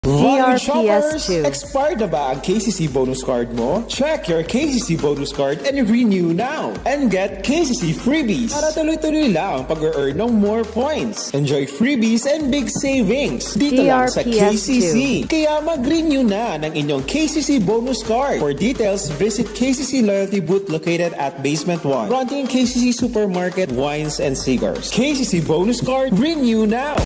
DRPS 2. Expired na ba ang KCC bonus card mo? Check your KCC bonus card and renew now. And get KCC freebies para tuloy-tuloy lang pag-earn ng more points. Enjoy freebies and big savings dito lang sa KCC. Kaya mag-renew na ng inyong KCC bonus card. For details, visit KCC Loyalty Booth located at Basement 1. Fronting KCC Supermarket, Wines and Cigars. KCC bonus card, renew now!